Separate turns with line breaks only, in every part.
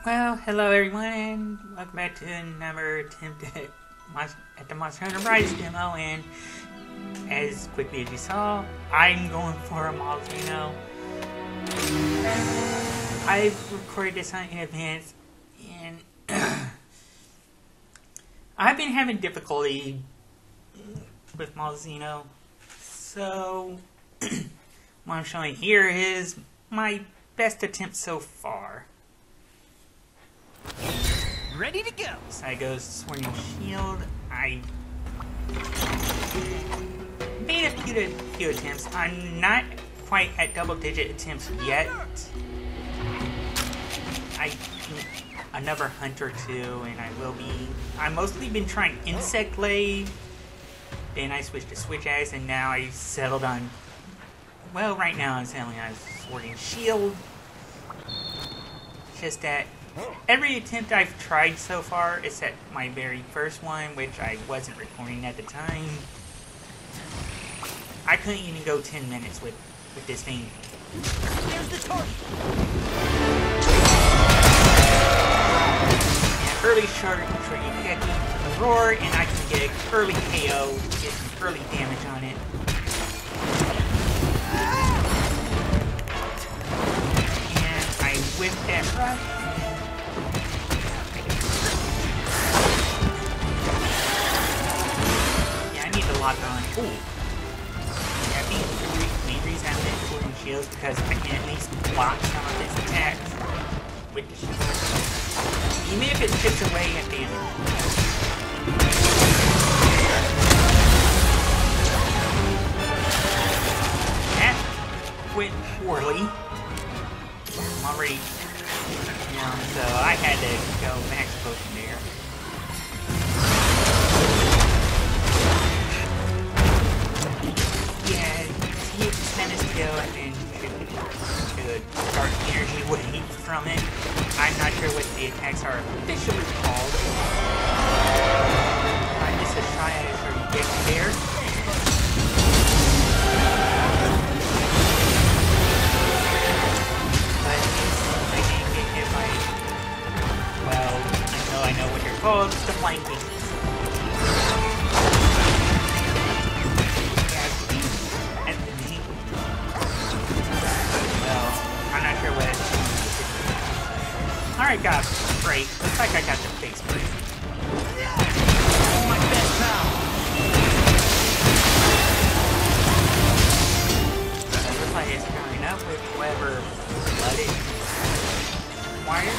Well, hello everyone, welcome back to another attempt at the Monster Hunter Rise demo, and as quickly as you saw, I'm going for a Malzeno. I've recorded this in advance, and I've been having difficulty with Malzeno, so what I'm showing here is my best attempt so far.
Ready to go.
So I go Swording Shield. I made a few attempts. I'm not quite at double-digit attempts yet. I think another hunt or two, and I will be. I've mostly been trying Insect Glaive. Then I switched to Switch Axe, and now I settled on. Well, right now I'm settling on Swording Shield. Just that. Every attempt I've tried so far, except my very first one, which I wasn't recording at the time, I couldn't even go 10 minutes with this thing.
There's the target.
And early Shurikeki from the roar, and I can get early KO, get some early damage on it. And I whip that rush. Lock on. Ooh. Yeah, I think the main reason I'm in Swording Shields because I can at least block some of his attacks with the shield. Even if it chips away at the enemy. That went poorly. I'm already down, so I had to go max potion there. Go and then should start energy wave from it. I'm not sure what the attacks are officially called. Alright, this is a try at it for you get there. But I didn't get hit by, well, I know what they're called, the flanking. Alright guys, great. Looks like I got the face break.
My best pal.
So it looks like it's coming up with whoever let it wired.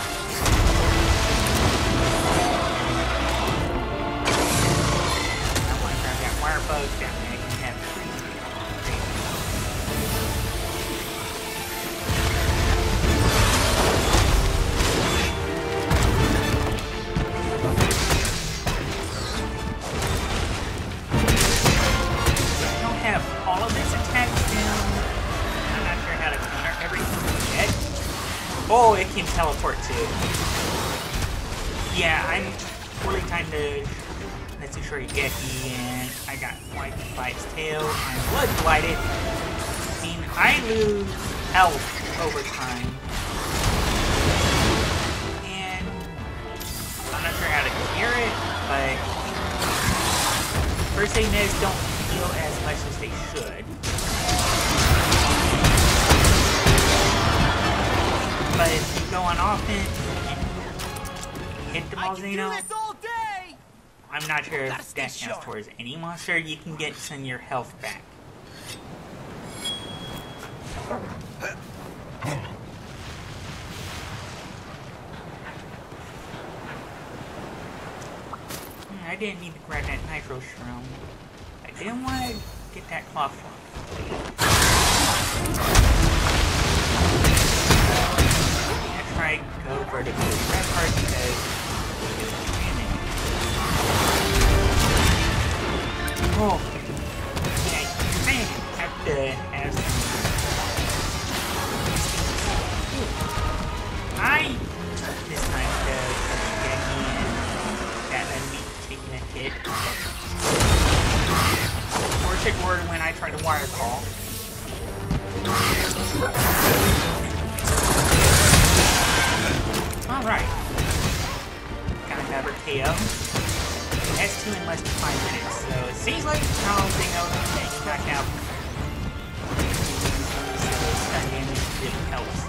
I want to grab that wire bug down there. I can have it. Oh, it can teleport too. Yeah, I'm poorly timed to Let's do Shurikeki, and I got wiped by its tail. I'm blood blighted. I mean, I lose health over time. And I'm not sure how to cure it, but first aid meds don't heal as much as they should. But if you go on offense and hit the Malzeno, I'm not sure if that counts towards any monster. You can get some of your health back. I didn't need to grab that Nitro Shroom. I didn't want to get that cloth one. I go for the red part because it's damage. Oh, yeah, I have to have some. I this time to get me in that enemy taking a hit. Or take word when I try to wire call. Alright. Got another KO. S2 in less than 5 minutes. So it seems like Jalapeno getting knocked out. So stun damage really helps.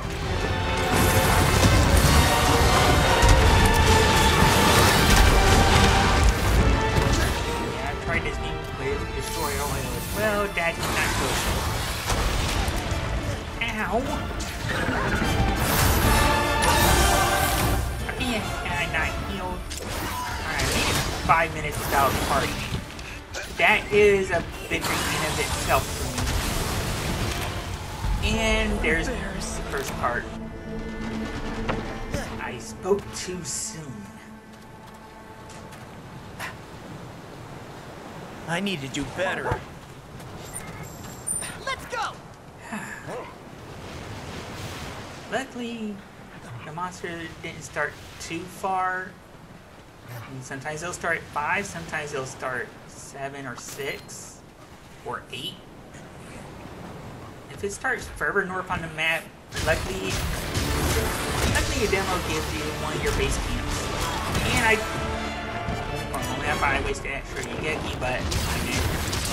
Yeah, I've tried this game with Destroy Oil as well. That did not go so well. Ow! And I healed. Alright, made it 5 minutes without party. That is a victory in of itself for me. And there's the first card. I spoke too soon.
I need to do better. Let's go!
Luckily, the monster didn't start too far. And sometimes they'll start at 5, sometimes they'll start 7 or 6 or 8. If it starts further north on the map, luckily the demo gives you one of your base camps. And only if I wasted extra Yugeki, but I did.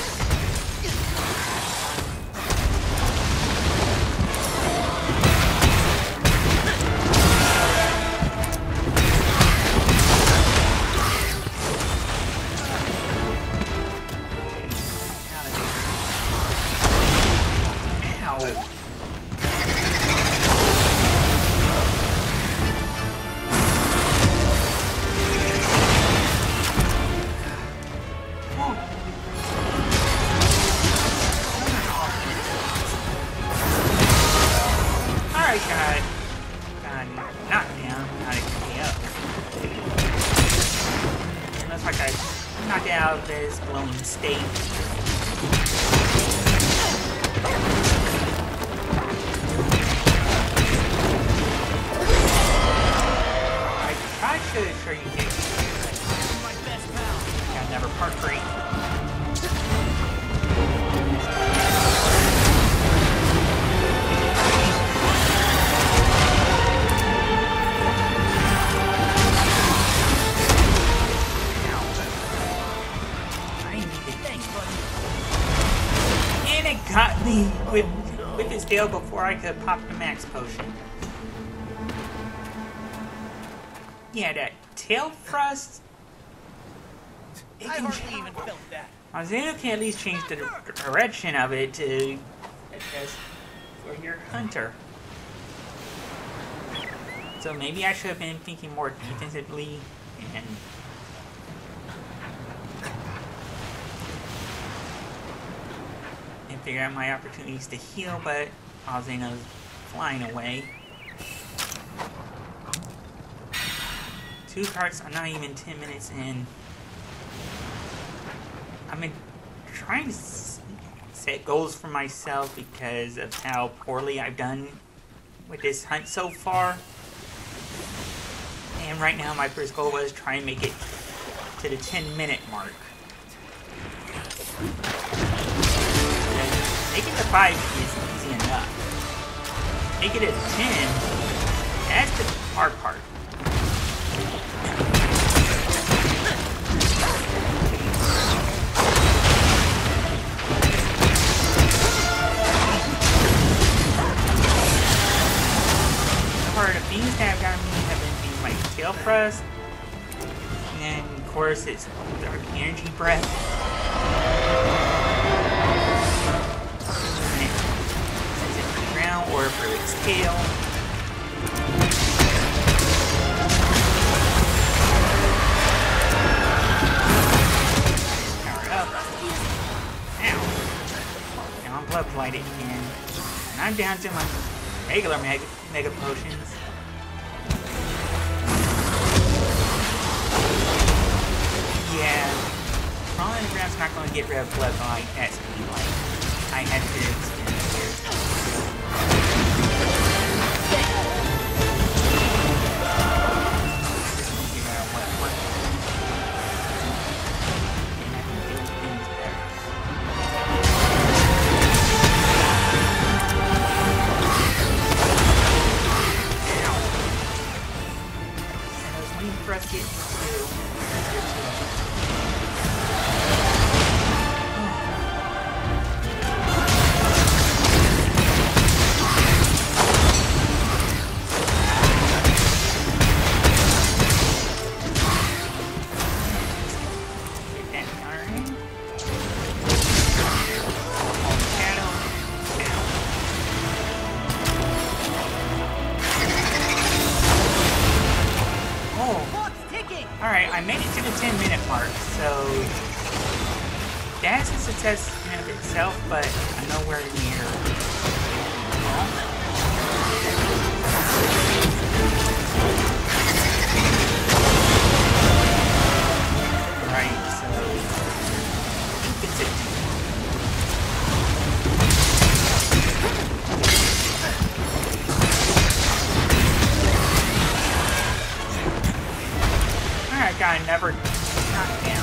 Got me with his tail before I could pop the max potion. Yeah, that tail thrust.
I hardly even felt that.
Alzano can at least change the direction of it to adjust for your hunter. So maybe I should have been thinking more defensively and figure out my opportunities to heal, but Alzano's flying away. 2 cards, I'm not even 10 minutes in. I've been trying to set goals for myself because of how poorly I've done with this hunt so far. And right now my first goal was try and make it to the 10-minute mark. Making the 5 is easy enough. Make it a 10, that's the hard part. So far, the things that have gotten me have been things like tail thrust, and of course it's Dark Energy Breath. Or for its tail. Power up. Ow. Now I'm blood blighted again. And I'm down to my regular mega potions. Yeah. Crawling on the ground's not going to get rid of blood blight at speed like I had to extend it here. for us getting to. Alright, I made it to the 10-minute mark, so that's a success in and of itself, but I'm nowhere near. Right, so I think it's it. That guy never knocked down.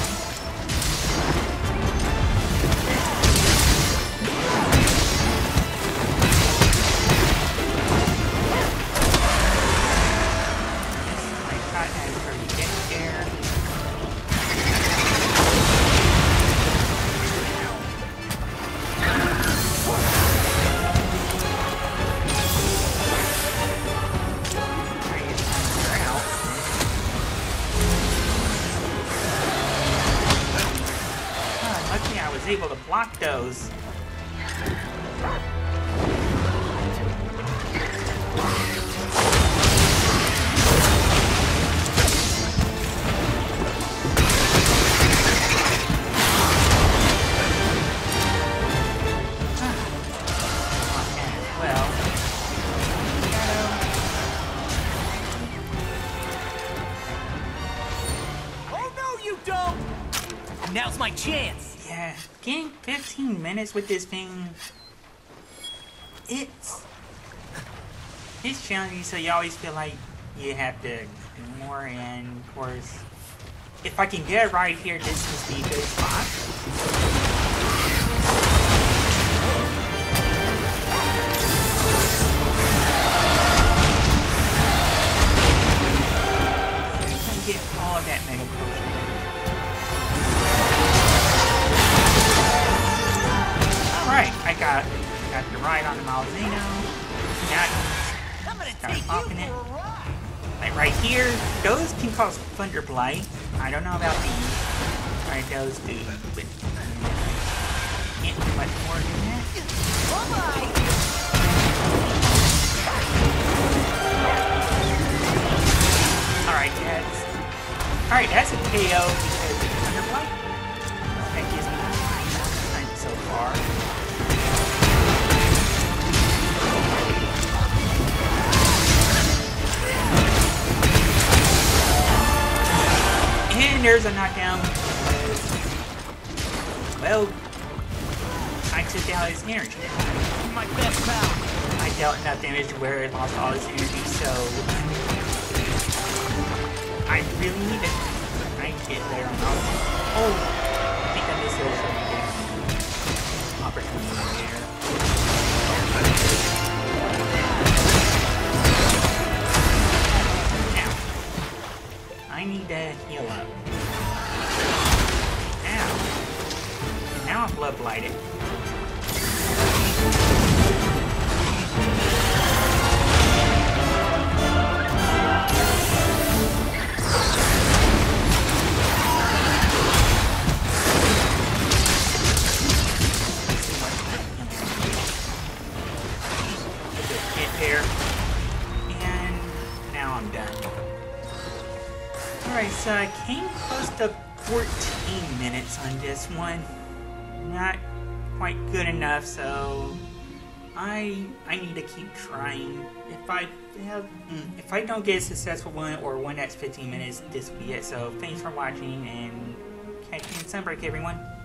I thought I was already getting there. Able to block those. Well,
oh no, you don't! Now's my chance.
Yeah, getting 15 minutes with this thing, it's challenging, so you always feel like you have to do more, and of course, if I can get it right here, this is the good spot. I can get all of that mega potion. Alright, I got the ride on the Malzeno. Now
I'm gonna
start
take
popping
you
it.
for a ride.
Like right here, those can cause Thunder Blight. I don't know about these. Alright, those do, but can't do much more than that.
Bye-bye.
Alright, that's a KO because of Thunder Blight. That gives me strength so far. And there's a knockdown. Well, I took out his energy.
My best pal.
I dealt enough damage to where it lost all his energy, so I really need it. I can get there on all. Oh, I think I missed those opportunity there. Now, I need to heal up. Now I'm blood blighted. There, and now I'm done. Alright, so I came close to 14 minutes on this one. Not quite good enough, so I need to keep trying. If I don't get a successful one or one that's 15 minutes, this will be it. So thanks for watching, and catch you in Sunbreak, everyone.